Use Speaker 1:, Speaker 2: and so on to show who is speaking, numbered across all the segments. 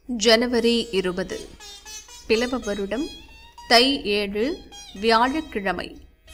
Speaker 1: ஜனவரி 20 பிலவ வருடம் தை 7 வியாழக்கிழமை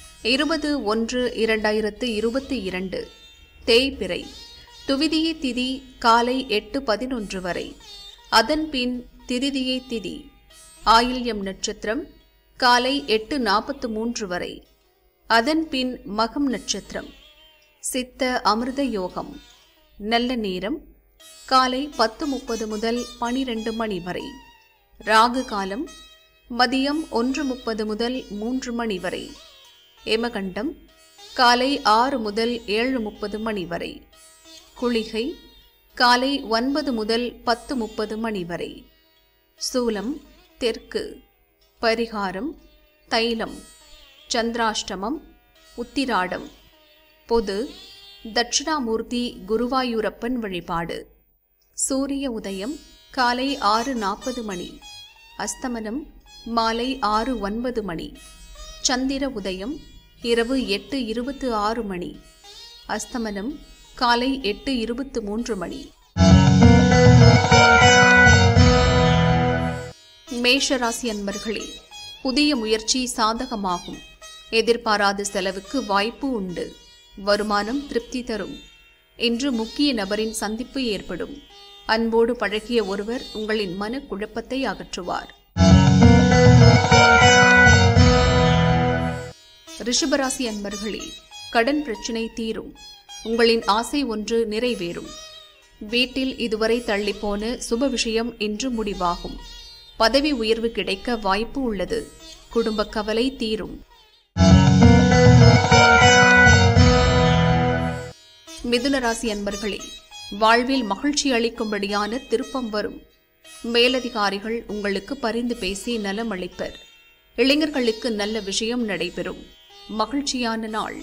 Speaker 1: 20-1-2022 தேய்பிறை துவிதியை திதி காலை 8:11 வரை. அதன்பின் திருதியை திதி ஆயில்யம் நட்சத்திரம் காலை 8:43 வரை. அதன்பின் மகம் நட்சத்திரம். சித்த அமிர்த யோகம். நல்ல நேரம் காலை 10:30 முதல் 12 மணி வரை. ராகு காலம் மதியம் 1:30 முதல் 3 மணி வரை. எமகண்டம் காலை 6 முதல் 7:30 மணி வரை. குளிகை காலை 9 முதல் 10:30 மணி வரை. சூலம் தெற்கு. பரிகாரம் தைலம். சந்திராஷ்டமம் உத்திராடம். பொது தட்சிணாமூர்த்தி குருவாயூரப்பன் வழிபாடு. சூரிய உதயம் காலை 6:40 மணி. அஸ்தமனம் மாலை 6:09 மணி. சந்திர உதயம் இரவு 8:26 மணி. அஸ்தமனம் காலை 8:23 மணி. மேஷராசி அன்பர்களே, புதிய முயற்சி சாதகமாகும். எதிர்பாராத செலவுக்கு வாய்ப்பு உண்டு. வருமானம் திருப்தி தரும். இன்று முக்கிய நபரின் சந்திப்பு ஏற்படும். அன்போடு பழகிய ஒருவர் உங்களின் மனக்குழப்பத்தை அகற்றுவார். ரிஷபராசி அன்பர்களே, கடன் பிரச்சினை தீரும். உங்களின் ஆசை ஒன்று நிறைவேறும். வீட்டில் இதுவரை தள்ளிப்போன சுப விஷயம் இன்று முடிவாகும். பதவி உயர்வு கிடைக்க வாய்ப்பு உள்ளது. குடும்ப கவலை தீரும். மிதுன ராசி அன்பர்களே, வாழ்வில் மகிழ்ச்சி அளிக்கும்படியான திருப்பம் வரும். மேலதிகாரிகள் உங்களுக்கு பரிந்து பேசி நலம் அளிப்பர். இளைஞர்களுக்கு நல்ல விஷயம் நடைபெறும். மகிழ்ச்சியான நாள்.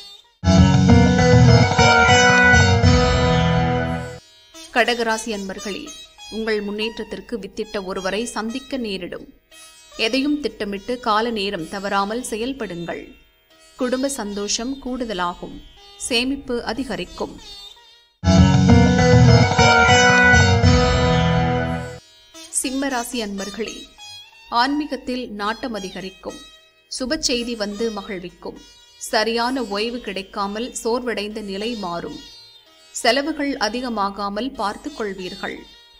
Speaker 1: கடகராசி அன்பர்களே, உங்கள் முன்னேற்றத்திற்கு வித்திட்ட ஒருவரை சந்திக்க நேரிடும். எதையும் திட்டமிட்டு கால நேரம் தவறாமல் செயல்படுங்கள். குடும்ப சந்தோஷம் கூடுதலாகும். சேமிப்பு அதிகரிக்கும். சிம்மராசி அன்பர்களே, ஆன்மீகத்தில் நாட்டம் அதிகரிக்கும். சுப செய்தி வந்து மகிழ்விக்கும். சரியான ஓய்வு கிடைக்காமல் சோர்வடைந்த நிலை மாறும். செலவுகள் அதிகமாகாமல் பார்த்துக் கொள்வீர்கள்.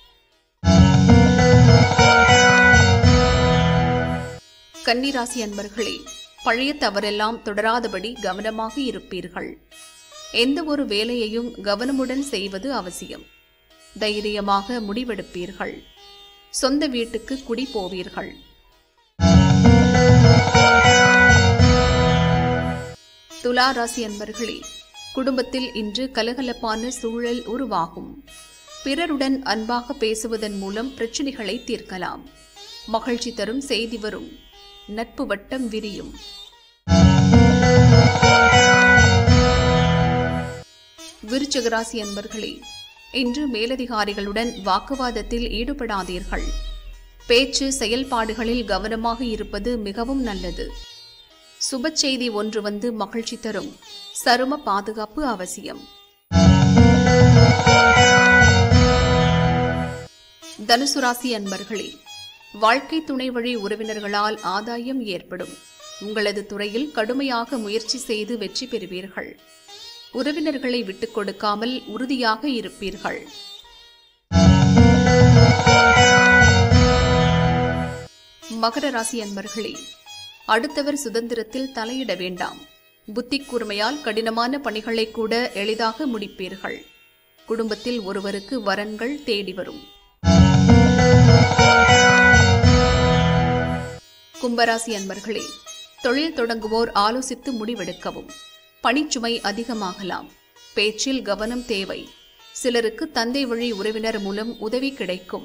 Speaker 1: கன்னிராசி அன்பர்களே, பழைய தவறெல்லாம் தொடராதபடி கவனமாக இருப்பீர்கள். எந்த ஒரு வேலையையும் கவனமுடன் செய்வது அவசியம். தைரியமாக முடிவெடுப்பீர்கள். சொந்த வீட்டுக்கு குடி போவீர்கள். துலா ராசி அன்பர்களே, குடும்பத்தில் இன்று கலகலப்பான சூழல் உருவாகும். பிறருடன் அன்பாக பேசுவதன் மூலம் பிரச்சினைகளை தீர்க்கலாம். மகிழ்ச்சி தரும் செய்தி வரும். நட்பு வட்டம் விரியும். விருச்சிக ராசி அன்பர்களே, இன்று மேலதிகாரிகளுடன் வாக்குவாதத்தில் ஈடுபடாதீர்கள். பேச்சு செயல்பாடுகளில் கவனமாக இருப்பது மிகவும் நல்லது. சுப செய்தி ஒன்று வந்து மகிழ்ச்சி தரும். சரும பாதுகாப்பு அவசியம். தனுசு ராசி அன்பர்களே, வாழ்க்கை துணை வழி உறவினர்களால் ஆதாயம் ஏற்படும். உங்களது துறையில் கடுமையாக முயற்சி செய்து வெற்றி பெறுவீர்கள். உறவினர்களை விட்டுக் கொடுக்காமல் உறுதியாக இருப்பீர்கள். மகர ராசி அன்பர்களே, அடுத்தவர் சுதந்திரத்தில் தலையிட வேண்டாம். புத்தி கூர்மையால் கடினமான பணிகளை கூட எளிதாக முடிப்பீர்கள். குடும்பத்தில் ஒருவருக்கு வரன்கள் தேடி வரும். கும்பராசி அன்பர்களே, தொழில் தொடங்குவோர் ஆலோசித்து முடிவெடுக்கவும். பணிச்சுமை அதிகமாகலாம். பேச்சில் கவனம் தேவை. சிலருக்கு தந்தை வழி உறவினர் மூலம் உதவி கிடைக்கும்.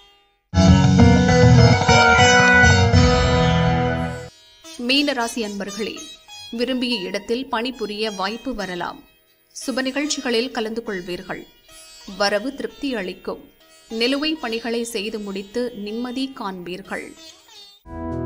Speaker 1: மீனராசி அன்பர்களே, விரும்பிய இடத்தில் பணிபுரிய வாய்ப்பு வரலாம். சுப நிகழ்ச்சிகளில் கலந்து கொள்வீர்கள். வரவு திருப்தி அளிக்கும். நிலுவை பணிகளை செய்து முடித்து நிம்மதி காண்பீர்கள்.